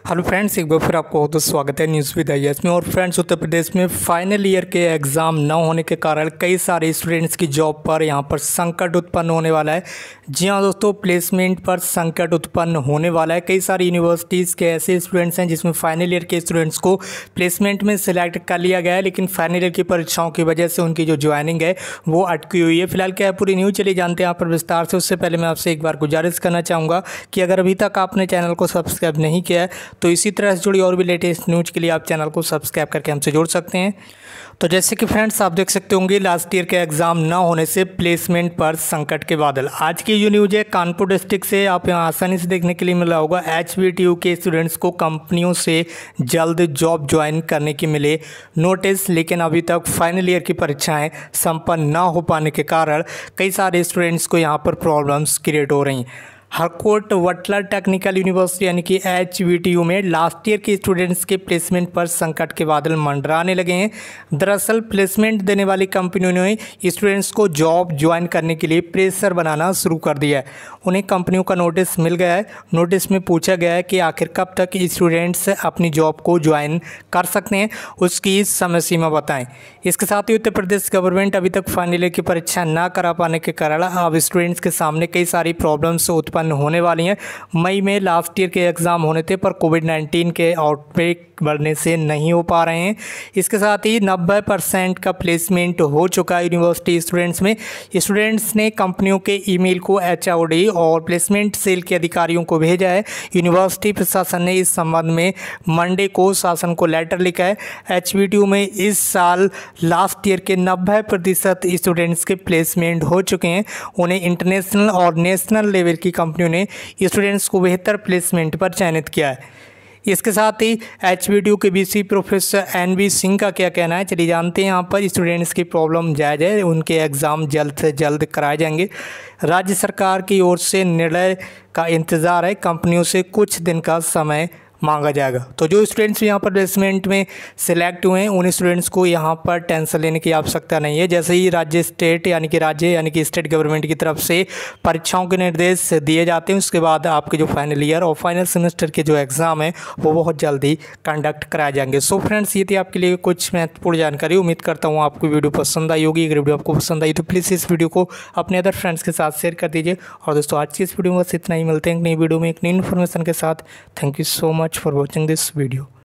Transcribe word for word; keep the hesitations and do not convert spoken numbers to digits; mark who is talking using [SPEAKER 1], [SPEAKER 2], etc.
[SPEAKER 1] Hello friends, एक बार फिर आपको बहुत बहुत स्वागत है न्यूज़ विद आई एस में। और फ्रेंड्स, उत्तर प्रदेश में फाइनल ईयर के एग्ज़ाम न होने के कारण कई सारे स्टूडेंट्स की जॉब पर यहां पर संकट उत्पन्न होने वाला है। जी हां दोस्तों, प्लेसमेंट पर संकट उत्पन्न होने वाला है। कई सारी यूनिवर्सिटीज़ के ऐसे स्टूडेंट्स हैं जिसमें फाइनल ईयर के स्टूडेंट्स को प्लेसमेंट में सिलेक्ट कर लिया गया है, लेकिन फाइनल ईयर की परीक्षाओं की वजह से उनकी जो ज्वाइनिंग है वो अटकी हुई है। फिलहाल क्या है पूरी न्यूज़, चलिए जानते हैं यहाँ पर विस्तार से। उससे पहले मैं आपसे एक बार गुजारिश करना चाहूँगा कि अगर अभी तक आपने चैनल को सब्सक्राइब नहीं किया है तो इसी तरह से जुड़ी और भी लेटेस्ट न्यूज़ के लिए आप चैनल को सब्सक्राइब करके हमसे जुड़ सकते हैं। तो जैसे कि फ्रेंड्स आप देख सकते होंगे, लास्ट ईयर के एग्ज़ाम ना होने से प्लेसमेंट पर संकट के बादल। आज की जो न्यूज़ है कानपुर डिस्ट्रिक्ट से, आप यहाँ आसानी से देखने के लिए मिला होगा। एच वी टी यू के स्टूडेंट्स को कंपनियों से जल्द जॉब ज्वाइन करने की मिले नोटिस, लेकिन अभी तक फाइनल ईयर की परीक्षाएँ संपन्न ना हो पाने के कारण कई सारे स्टूडेंट्स को यहाँ पर प्रॉब्लम्स क्रिएट हो रही हैं। हरकोट वटलर टेक्निकल यूनिवर्सिटी यानी कि एच वी टी यू में लास्ट ईयर के स्टूडेंट्स के प्लेसमेंट पर संकट के बादल मंडराने लगे हैं। दरअसल प्लेसमेंट देने वाली कंपनियों ने स्टूडेंट्स को जॉब ज्वाइन करने के लिए प्रेशर बनाना शुरू कर दिया है। उन्हें कंपनियों का नोटिस मिल गया है। नोटिस में पूछा गया है कि आखिर कब तक स्टूडेंट्स अपनी जॉब को ज्वाइन कर सकते हैं, उसकी समय सीमा बताएं। इसके साथ ही उत्तर प्रदेश गवर्नमेंट अभी तक फाइनल ईयर की परीक्षा ना करा पाने के कारण अब स्टूडेंट्स के सामने कई सारी प्रॉब्लम्स उत्पन्न होने वाली हैं। मई में लास्ट ईयर के एग्ज़ाम होने थे, पर कोविड नाइन्टीन के आउटब्रेक बढ़ने से नहीं हो पा रहे हैं। इसके साथ ही नब्बे परसेंट का प्लेसमेंट हो चुका है यूनिवर्सिटी स्टूडेंट्स में। स्टूडेंट्स ने कंपनियों के ईमेल को एच ओ डी और प्लेसमेंट सेल के अधिकारियों को भेजा है। यूनिवर्सिटी प्रशासन ने इस संबंध में मंडे को शासन को लेटर लिखा है। एच वी टी यू में इस साल लास्ट ईयर के नब्बे प्रतिशत स्टूडेंट्स के प्लेसमेंट हो चुके हैं। उन्हें इंटरनेशनल और नेशनल लेवल की कंपनियों ने स्टूडेंट्स को बेहतर प्लेसमेंट पर चयनित किया है। इसके साथ ही एच वी टी यू के B C professor N V Singh का क्या कहना है, चलिए जानते हैं। यहाँ पर स्टूडेंट्स की प्रॉब्लम जायज़ है, उनके एग्ज़ाम जल्द से जल्द कराए जाएंगे। राज्य सरकार की ओर से निर्णय का इंतज़ार है, कंपनियों से कुछ दिन का समय मांगा जाएगा। तो जो स्टूडेंट्स यहाँ पर प्लेसमेंट में सिलेक्ट हुए हैं उन स्टूडेंट्स को यहाँ पर टेंशन लेने की आवश्यकता नहीं है। जैसे ही राज्य स्टेट यानी कि राज्य यानी कि स्टेट गवर्नमेंट की तरफ से परीक्षाओं के निर्देश दिए जाते हैं, उसके बाद आपके जो फाइनल ईयर और फाइनल सेमेस्टर के जो एग्ज़ाम है वो बहुत जल्दी कंडक्ट कराए जाएंगे। सो फ्रेंड्स, ये थी आपके लिए कुछ महत्वपूर्ण जानकारी। उम्मीद करता हूँ आपको वीडियो पसंद आई होगी। अगर वीडियो आपको पसंद आई तो प्लीज़ इस वीडियो को अपने अदर फ्रेंड्स के साथ शेयर कर दीजिए। और दोस्तों, आज की इस वीडियो में बस इतना ही। मिलते हैं एक नई वीडियो में एक नई इन्फॉर्मेशन के साथ। Thank you so much for watching this video.